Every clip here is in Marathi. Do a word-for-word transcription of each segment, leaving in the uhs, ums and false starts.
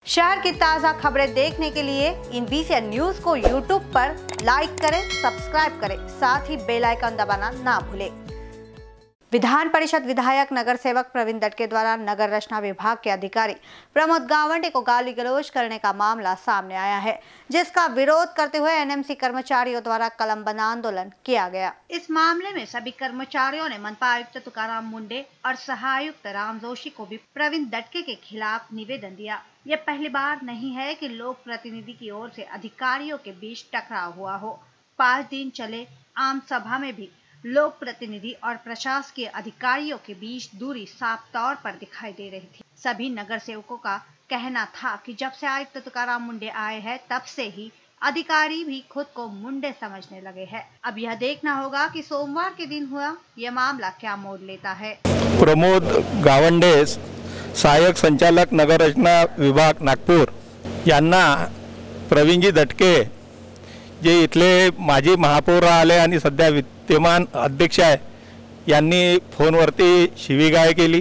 शहर की ताज़ा खबरें देखने के लिए इन बीसीएन न्यूज को यूट्यूब पर लाइक करें, सब्सक्राइब करें, साथ ही बेल आइकन दबाना ना भूलें। विधान परिषद विधायक नगर सेवक प्रवीण दटके द्वारा नगर रचना विभाग के अधिकारी प्रमोद गावंडे को गाली गलौज करने का मामला सामने आया है, जिसका विरोध करते हुए एनएमसी कर्मचारियों द्वारा कलमबंद आंदोलन किया गया। इस मामले में सभी कर्मचारियों ने मनपा आयुक्त तुकाराम मुंडे और सहायुक्त राम जोशी को भी प्रवीण दटके के खिलाफ निवेदन दिया। यह पहली बार नहीं है कि लोक प्रतिनिधि की ओर से अधिकारियों के बीच टकराव हुआ हो। पाँच दिन चले आम सभा में भी लोक प्रतिनिधि और प्रशासकीय अधिकारियों के बीच दूरी साफ तौर पर दिखाई दे रही थी। सभी नगर सेवकों का कहना था कि जब से आयुक्त तुकाराम मुंडे आए हैं, तब से ही अधिकारी भी खुद को मुंडे समझने लगे हैं। अब यह देखना होगा कि सोमवार के दिन हुआ यह मामला क्या मोड़ लेता है। प्रमोद गावंडे, सहायक संचालक नगर रचना विभाग नागपूर यांना प्रवीणजी दटके जे इथले माजी महापौर आले आणि सध्या विद्यमान अध्यक्ष आहे, यांनी फोनवरती शिवीगाळ केली।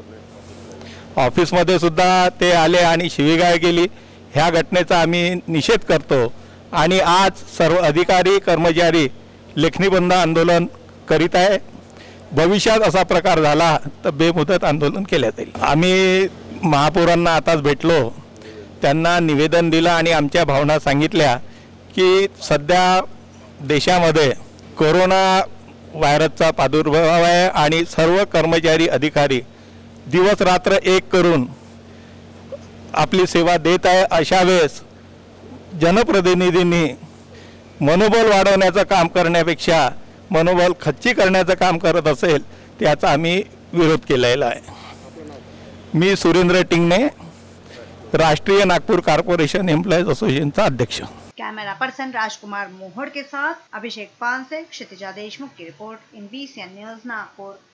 ऑफिसमध्ये सुद्धा ते आले आणि शिवीगाळ केली। ह्या घटनेचा आम्ही निषेध करतो आणि आज सर्व अधिकारी कर्मचारी लेखणी बंद आंदोलन करीत आहे। भविष्यात असा प्रकार झाला तर बेमुदत आंदोलन केले जाईल। आम्ही महापौरांना आताच भेटलो, त्यांना निवेदन दिलं आणि आमच्या भावना सांगितल्या की सध्या देशामध्ये कोरोना व्हायरसचा प्रादुर्भाव आहे आणि सर्व कर्मचारी अधिकारी दिवस रात्र एक करून आपली सेवा देत आहे। अशा वेळेस जनप्रतिनिधींनी मनोबल वाढवण्याचं काम करण्यापेक्षा मनोबल खच्ची करण्याचं काम करत असेल त्याचा आम्ही विरोध केलेला आहे। मी सुरेंद्र टिंगणे, राष्ट्रीय नागपूर कॉर्पोरेशन एम्प्लॉईज असोसिएशनचा अध्यक्ष। कैमरा पर्सन राजकुमार मोहड़ के साथ अभिषेक पानसे, क्षितिजा देशमुख की report in BCN news Nagpur.